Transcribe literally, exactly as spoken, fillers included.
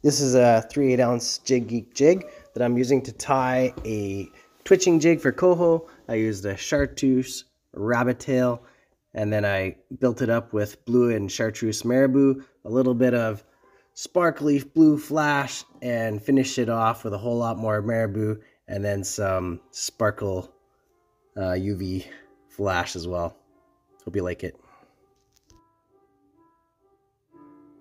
This is a three eighths ounce Jig Geek jig that I'm using to tie a twitching jig for Coho. I used a chartreuse rabbit tail, and then I built it up with blue and chartreuse marabou, a little bit of sparkly blue flash, and finished it off with a whole lot more marabou and then some sparkle uh, U V flash as well. Hope you like it.